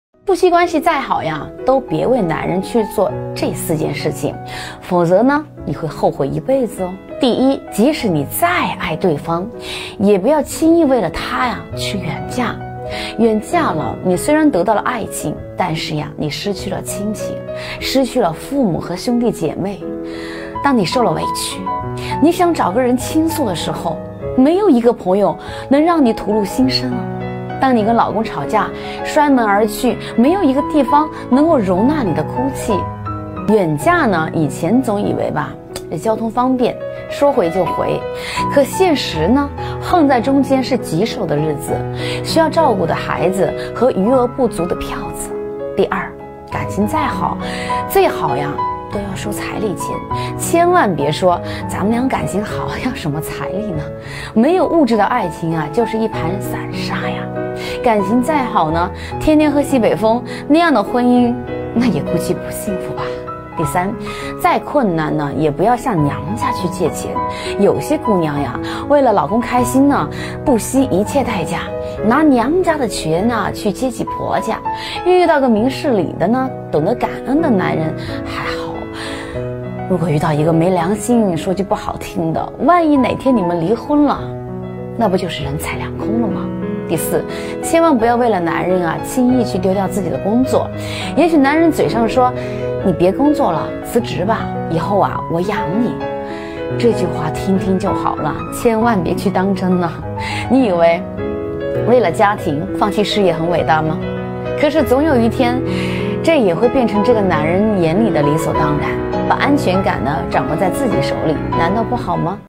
夫妻关系再好呀，都别为男人去做这4件事情，否则呢，你会后悔一辈子哦。第一，即使你再爱对方，也不要轻易为了他呀去远嫁。远嫁了，你虽然得到了爱情，但是呀，你失去了亲情，失去了父母和兄弟姐妹。当你受了委屈，你想找个人倾诉的时候，没有一个朋友能让你吐露心声啊。当你跟老公吵架，摔门而去，没有一个地方能够容纳你的哭泣。远嫁呢，以前总以为吧，交通方便，说回就回，可现实呢，横在中间是棘手的日子，需要照顾的孩子和余额不足的票子。第二，感情再好，最好呀都要收彩礼钱，千万别说咱们俩感情好要什么彩礼呢？没有物质的爱情啊，就是一盘散沙呀。感情再好呢，天天喝西北风，那样的婚姻，那也估计不幸福吧。第三，再困难呢，也不要向娘家去借钱。有些姑娘呀，为了老公开心呢，不惜一切代价，拿娘家的钱呢去接济婆家。遇到个明事理的呢，懂得感恩的男人还好。如果遇到一个没良心，说句不好听的，万一哪天你们离婚了，那不就是人财两空了吗？第四，千万不要为了男人啊，轻易去丢掉自己的工作。也许男人嘴上说你别工作了，辞职吧，以后啊我养你，这句话听听就好了，千万别去当真了。你以为为了家庭放弃事业很伟大吗？可是总有一天，这也会变成这个男人眼里的理所当然。把安全感呢掌握在自己手里，难道不好吗？